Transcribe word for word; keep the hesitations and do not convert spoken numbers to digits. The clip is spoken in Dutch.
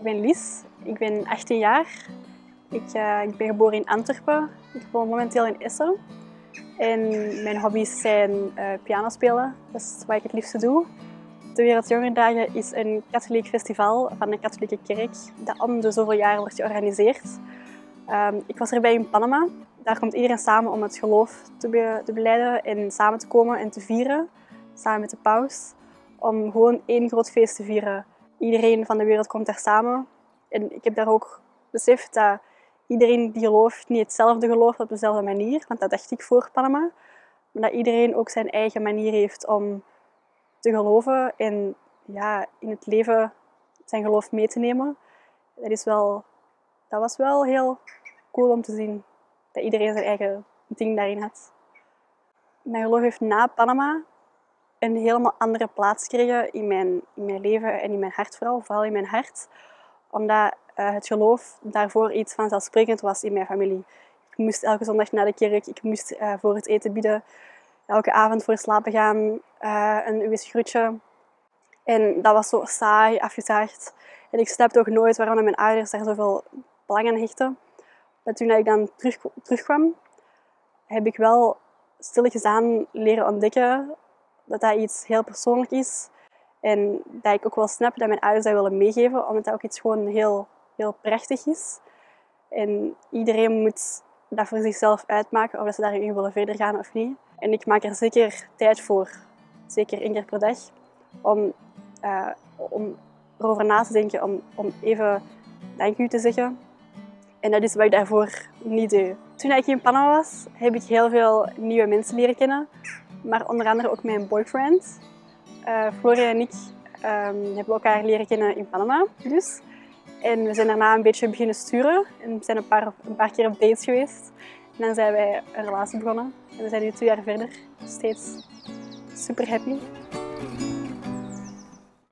Ik ben Lies, ik ben achttien jaar. Ik, uh, ik ben geboren in Antwerpen. Ik woon momenteel in Essen. En mijn hobby's zijn uh, piano spelen, dat is wat ik het liefste doe. De Wereldjongerendagen is een katholiek festival van de katholieke kerk dat om de zoveel jaar wordt georganiseerd. Um, ik was erbij in Panama. Daar komt iedereen samen om het geloof te, be te belijden en samen te komen en te vieren, samen met de paus. Om gewoon één groot feest te vieren. Iedereen van de wereld komt daar samen. En ik heb daar ook beseft dat iedereen die gelooft niet hetzelfde gelooft op dezelfde manier. Want dat dacht ik voor Panama. Maar dat iedereen ook zijn eigen manier heeft om te geloven en ja, in het leven zijn geloof mee te nemen. Dat, is wel, dat was wel heel cool om te zien. Dat iedereen zijn eigen ding daarin had. Mijn geloof heeft na Panama een helemaal andere plaats gekregen in mijn, in mijn leven en in mijn hart vooral. Vooral in mijn hart. Omdat uh, het geloof daarvoor iets vanzelfsprekend was in mijn familie. Ik moest elke zondag naar de kerk. Ik moest uh, voor het eten bidden. Elke avond voor slapen gaan. Uh, een wis groetje. En dat was zo saai, afgezaagd. En ik snapte ook nooit waarom mijn ouders daar zoveel belang aan hechten. Maar toen ik dan terug, terugkwam, heb ik wel stilletjes aan leren ontdekken dat dat iets heel persoonlijk is. En dat ik ook wel snap dat mijn ouders dat willen meegeven, omdat dat ook iets gewoon heel, heel prachtig is. En iedereen moet dat voor zichzelf uitmaken, of dat ze daarin willen verder gaan of niet. En ik maak er zeker tijd voor, zeker één keer per dag, om, uh, om erover na te denken, om, om even dank u te zeggen. En dat is wat ik daarvoor niet doe. Toen ik in Panama was, heb ik heel veel nieuwe mensen leren kennen. Maar onder andere ook mijn boyfriend. Uh, Florian en ik um, hebben elkaar leren kennen in Panama. Dus. En we zijn daarna een beetje beginnen sturen. En we zijn een paar, een paar keer op dates geweest. En dan zijn wij een relatie begonnen. En we zijn nu twee jaar verder. Steeds super happy.